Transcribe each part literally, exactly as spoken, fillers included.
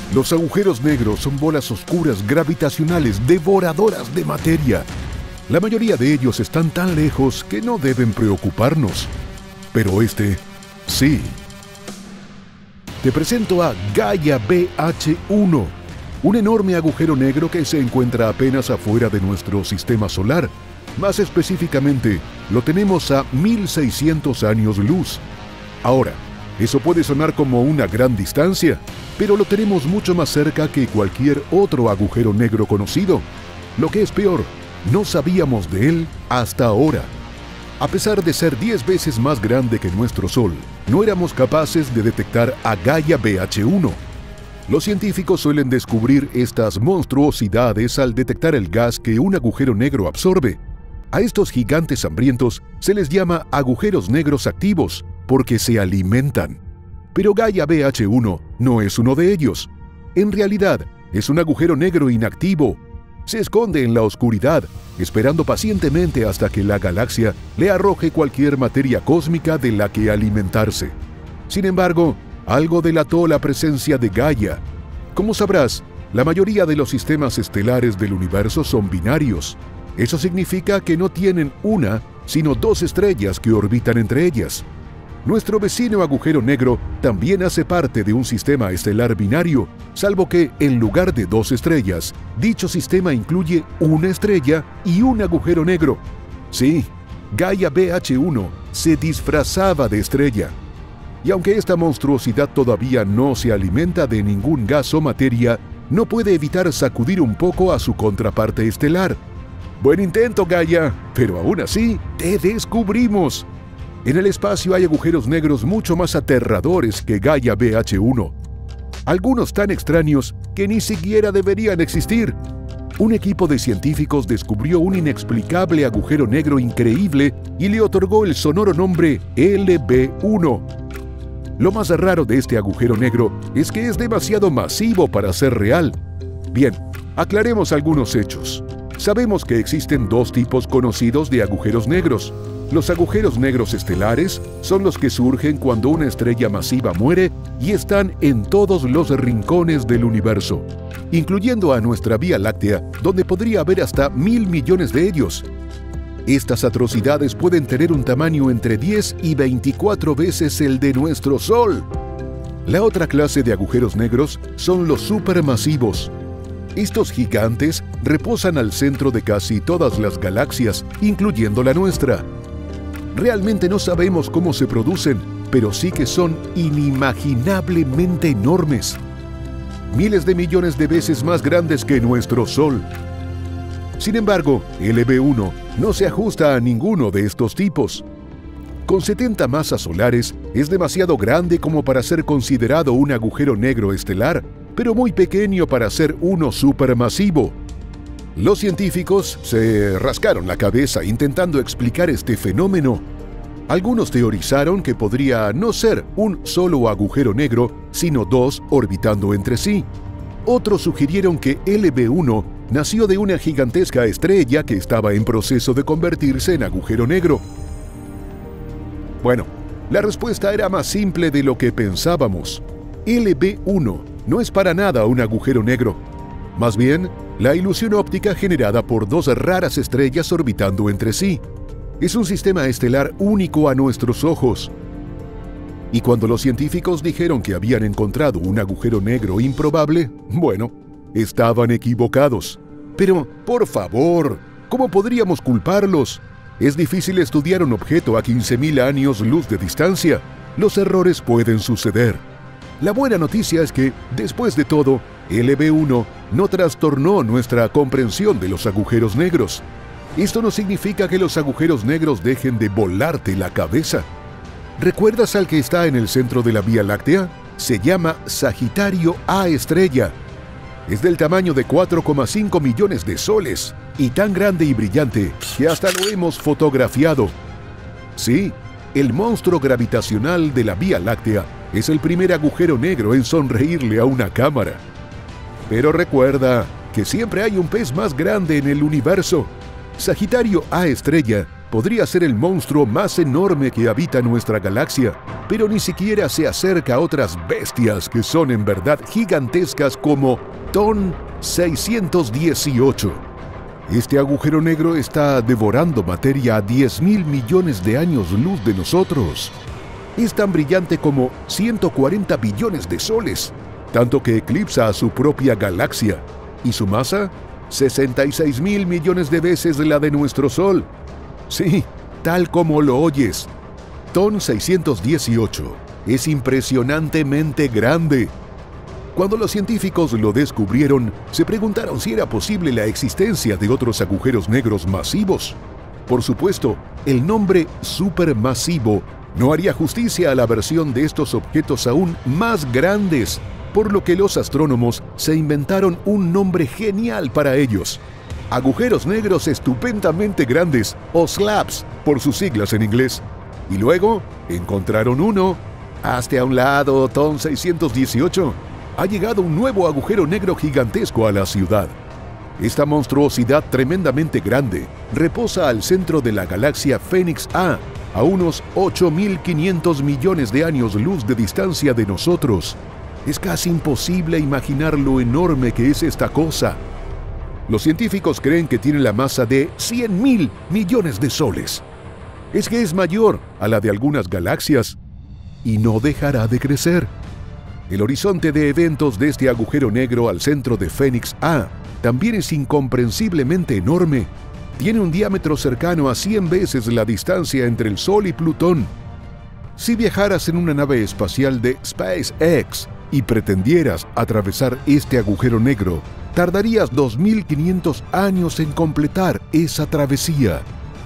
Los agujeros negros son bolas oscuras gravitacionales devoradoras de materia. La mayoría de ellos están tan lejos que no deben preocuparnos. Pero este, sí. Te presento a Gaia B H uno, un enorme agujero negro que se encuentra apenas afuera de nuestro sistema solar. Más específicamente, lo tenemos a mil seiscientos años luz. Ahora, eso puede sonar como una gran distancia, pero lo tenemos mucho más cerca que cualquier otro agujero negro conocido. Lo que es peor, no sabíamos de él hasta ahora. A pesar de ser diez veces más grande que nuestro Sol, no éramos capaces de detectar a Gaia B H uno. Los científicos suelen descubrir estas monstruosidades al detectar el gas que un agujero negro absorbe. A estos gigantes hambrientos se les llama agujeros negros activos, porque se alimentan. Pero Gaia B H uno no es uno de ellos. En realidad, es un agujero negro inactivo. Se esconde en la oscuridad, esperando pacientemente hasta que la galaxia le arroje cualquier materia cósmica de la que alimentarse. Sin embargo, algo delató la presencia de Gaia. Como sabrás, la mayoría de los sistemas estelares del universo son binarios. Eso significa que no tienen una, sino dos estrellas que orbitan entre ellas. Nuestro vecino agujero negro también hace parte de un sistema estelar binario, salvo que, en lugar de dos estrellas, dicho sistema incluye una estrella y un agujero negro. Sí, Gaia B H uno se disfrazaba de estrella. Y aunque esta monstruosidad todavía no se alimenta de ningún gas o materia, no puede evitar sacudir un poco a su contraparte estelar. Buen intento, Gaia, pero aún así, te descubrimos. En el espacio hay agujeros negros mucho más aterradores que Gaia B H uno. Algunos tan extraños que ni siquiera deberían existir. Un equipo de científicos descubrió un inexplicable agujero negro increíble y le otorgó el sonoro nombre L B uno. Lo más raro de este agujero negro es que es demasiado masivo para ser real. Bien, aclaremos algunos hechos. Sabemos que existen dos tipos conocidos de agujeros negros. Los agujeros negros estelares son los que surgen cuando una estrella masiva muere y están en todos los rincones del universo, incluyendo a nuestra Vía Láctea, donde podría haber hasta mil millones de ellos. Estas atrocidades pueden tener un tamaño entre diez y veinticuatro veces el de nuestro Sol. La otra clase de agujeros negros son los supermasivos. Estos gigantes reposan al centro de casi todas las galaxias, incluyendo la nuestra. Realmente no sabemos cómo se producen, pero sí que son inimaginablemente enormes. Miles de millones de veces más grandes que nuestro Sol. Sin embargo, L B uno no se ajusta a ninguno de estos tipos. Con setenta masas solares, es demasiado grande como para ser considerado un agujero negro estelar, pero muy pequeño para ser uno supermasivo. Los científicos se rascaron la cabeza intentando explicar este fenómeno. Algunos teorizaron que podría no ser un solo agujero negro, sino dos orbitando entre sí. Otros sugirieron que L B uno nació de una gigantesca estrella que estaba en proceso de convertirse en agujero negro. Bueno, la respuesta era más simple de lo que pensábamos. L B uno no es para nada un agujero negro. Más bien, la ilusión óptica generada por dos raras estrellas orbitando entre sí. Es un sistema estelar único a nuestros ojos. Y cuando los científicos dijeron que habían encontrado un agujero negro improbable, bueno, estaban equivocados. Pero, por favor, ¿cómo podríamos culparlos? Es difícil estudiar un objeto a quince mil años luz de distancia. Los errores pueden suceder. La buena noticia es que, después de todo, L B uno no trastornó nuestra comprensión de los agujeros negros. Esto no significa que los agujeros negros dejen de volarte la cabeza. ¿Recuerdas al que está en el centro de la Vía Láctea? Se llama Sagitario A estrella. Es del tamaño de cuatro coma cinco millones de soles y tan grande y brillante que hasta lo hemos fotografiado. Sí, el monstruo gravitacional de la Vía Láctea es el primer agujero negro en sonreírle a una cámara. Pero recuerda que siempre hay un pez más grande en el universo. Sagitario A estrella Podría ser el monstruo más enorme que habita nuestra galaxia, pero ni siquiera se acerca a otras bestias que son en verdad gigantescas como TON seiscientos dieciocho. Este agujero negro está devorando materia a diez mil millones de años luz de nosotros. Es tan brillante como ciento cuarenta billones de soles, tanto que eclipsa a su propia galaxia. ¿Y su masa? sesenta y seis mil millones de veces la de nuestro Sol. Sí, tal como lo oyes. TON seiscientos dieciocho es impresionantemente grande. Cuando los científicos lo descubrieron, se preguntaron si era posible la existencia de otros agujeros negros masivos. Por supuesto, el nombre supermasivo no haría justicia a la versión de estos objetos aún más grandes, por lo que los astrónomos se inventaron un nombre genial para ellos: agujeros negros estupendamente grandes, o SLAPs, por sus siglas en inglés. Y luego encontraron uno. Hazte a un lado, TON seiscientos dieciocho. Ha llegado un nuevo agujero negro gigantesco a la ciudad. Esta monstruosidad tremendamente grande reposa al centro de la galaxia Fénix A, a unos ocho mil quinientos millones de años luz de distancia de nosotros. Es casi imposible imaginar lo enorme que es esta cosa. Los científicos creen que tiene la masa de cien mil millones de soles. Es que es mayor a la de algunas galaxias y no dejará de crecer. El horizonte de eventos de este agujero negro al centro de Fénix A también es incomprensiblemente enorme. Tiene un diámetro cercano a cien veces la distancia entre el Sol y Plutón. Si viajaras en una nave espacial de SpaceX y pretendieras atravesar este agujero negro, tardarías dos mil quinientos años en completar esa travesía.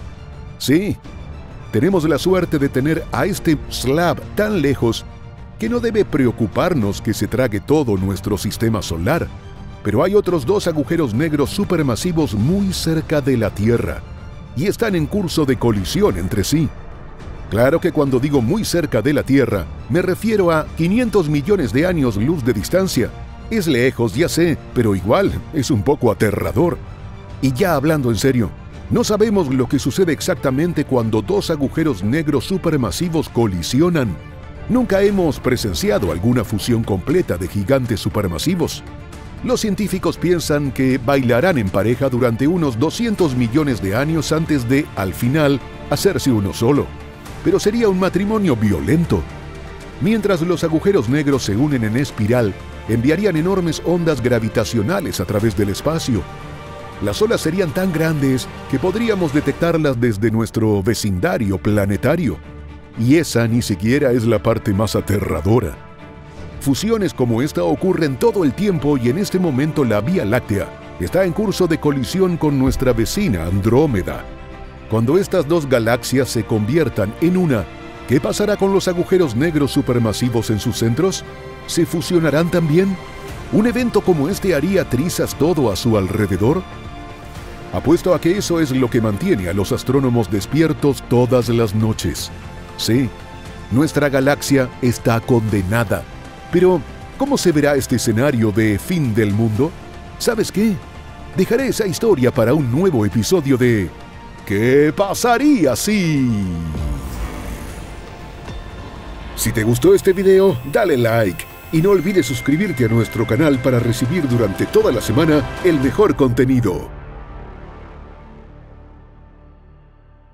Sí, tenemos la suerte de tener a este SLAP tan lejos que no debe preocuparnos que se trague todo nuestro sistema solar. Pero hay otros dos agujeros negros supermasivos muy cerca de la Tierra, y están en curso de colisión entre sí. Claro que cuando digo muy cerca de la Tierra, me refiero a quinientos millones de años luz de distancia. Es lejos, ya sé, pero igual es un poco aterrador. Y ya hablando en serio, no sabemos lo que sucede exactamente cuando dos agujeros negros supermasivos colisionan. Nunca hemos presenciado alguna fusión completa de gigantes supermasivos. Los científicos piensan que bailarán en pareja durante unos doscientos millones de años antes de, al final, hacerse uno solo. Pero sería un matrimonio violento. Mientras los agujeros negros se unen en espiral, enviarían enormes ondas gravitacionales a través del espacio. Las olas serían tan grandes que podríamos detectarlas desde nuestro vecindario planetario. Y esa ni siquiera es la parte más aterradora. Fusiones como esta ocurren todo el tiempo y en este momento la Vía Láctea está en curso de colisión con nuestra vecina Andrómeda. Cuando estas dos galaxias se conviertan en una, ¿qué pasará con los agujeros negros supermasivos en sus centros? ¿Se fusionarán también? ¿Un evento como este haría trizas todo a su alrededor? Apuesto a que eso es lo que mantiene a los astrónomos despiertos todas las noches. Sí, nuestra galaxia está condenada. Pero, ¿cómo se verá este escenario de fin del mundo? ¿Sabes qué? Dejaré esa historia para un nuevo episodio de ¿Qué pasaría si...? Si te gustó este video, dale like y no olvides suscribirte a nuestro canal para recibir durante toda la semana el mejor contenido.